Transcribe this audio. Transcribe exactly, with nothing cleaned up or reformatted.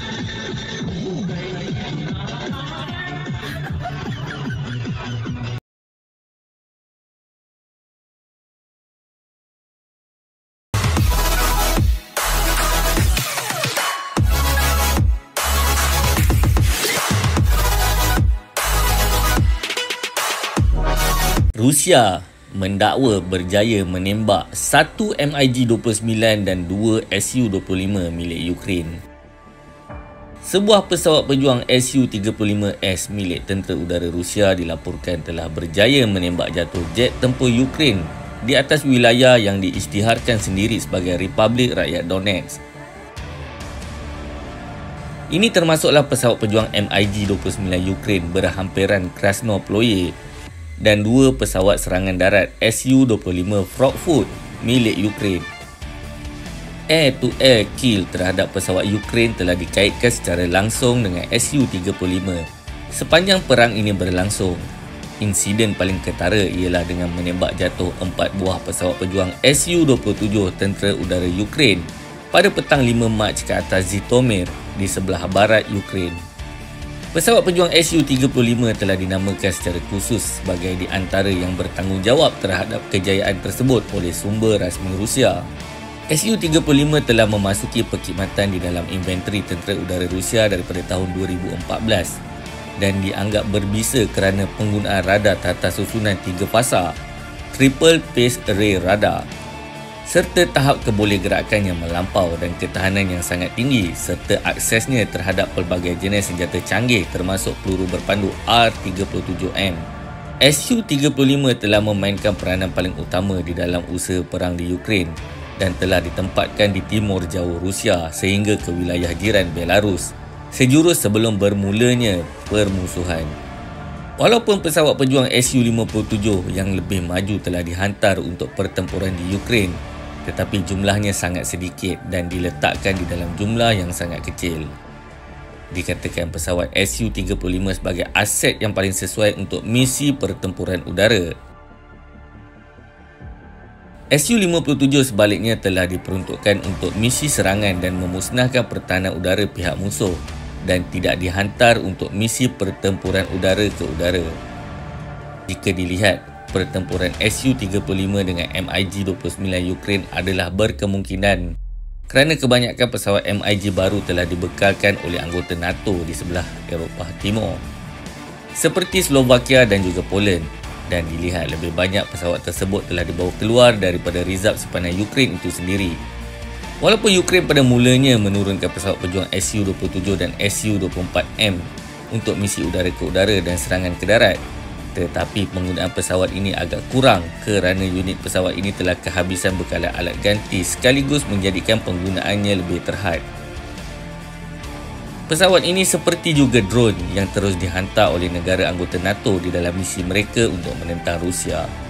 Rusia mendakwa berjaya menembak satu M I G dua puluh sembilan dan dua S U dua puluh lima milik Ukraine. Sebuah pesawat pejuang S U tiga puluh lima S milik tentera udara Rusia dilaporkan telah berjaya menembak jatuh jet tempur Ukraine di atas wilayah yang diisytiharkan sendiri sebagai Republik Rakyat Donetsk. Ini termasuklah pesawat pejuang M I G dua puluh sembilan Ukraine berhampiran Krasnoploye dan dua pesawat serangan darat S U dua puluh lima Frogfoot milik Ukraine. Air-to-air kill terhadap pesawat Ukraine telah dikaitkan secara langsung dengan S U tiga puluh lima. Sepanjang perang ini berlangsung, insiden paling ketara ialah dengan menembak jatuh empat buah pesawat pejuang S U dua puluh tujuh tentera udara Ukraine pada petang lima Mac ke atas Zhytomyr di sebelah barat Ukraine. Pesawat pejuang S U tiga puluh lima telah dinamakan secara khusus sebagai di antara yang bertanggungjawab terhadap kejayaan tersebut oleh sumber rasmi Rusia. S U tiga puluh lima telah memasuki perkhidmatan di dalam inventory tentera udara Rusia daripada tahun dua ribu empat belas dan dianggap berbisa kerana penggunaan radar tata susunan tiga fasa Triple Phase Array Radar, serta tahap kebolehgerakan yang melampau dan ketahanan yang sangat tinggi, serta aksesnya terhadap pelbagai jenis senjata canggih termasuk peluru berpandu R tiga puluh tujuh M. S U tiga puluh lima telah memainkan peranan paling utama di dalam usaha perang di Ukraine dan telah ditempatkan di timur jauh Rusia sehingga ke wilayah jiran Belarus, sejurus sebelum bermulanya permusuhan. Walaupun pesawat pejuang S U lima puluh tujuh yang lebih maju telah dihantar untuk pertempuran di Ukraine, tetapi jumlahnya sangat sedikit dan diletakkan di dalam jumlah yang sangat kecil. Dikatakan pesawat S U tiga puluh lima sebagai aset yang paling sesuai untuk misi pertempuran udara. S U lima puluh tujuh sebaliknya telah diperuntukkan untuk misi serangan dan memusnahkan pertahanan udara pihak musuh dan tidak dihantar untuk misi pertempuran udara ke udara. Jika dilihat, pertempuran S U tiga puluh lima dengan M I G dua puluh sembilan Ukraine adalah berkemungkinan kerana kebanyakan pesawat M I G baru telah dibekalkan oleh anggota NATO di sebelah Eropah Timur, seperti Slovakia dan juga Poland, dan dilihat lebih banyak pesawat tersebut telah dibawa keluar daripada rizab sepanjang Ukraine itu sendiri. Walaupun Ukraine pada mulanya menurunkan pesawat pejuang S U dua puluh tujuh dan S U dua puluh empat M untuk misi udara ke udara dan serangan ke darat, tetapi penggunaan pesawat ini agak kurang kerana unit pesawat ini telah kehabisan bekalan alat ganti sekaligus menjadikan penggunaannya lebih terhad. Pesawat ini seperti juga drone yang terus dihantar oleh negara anggota NATO di dalam misi mereka untuk menentang Rusia.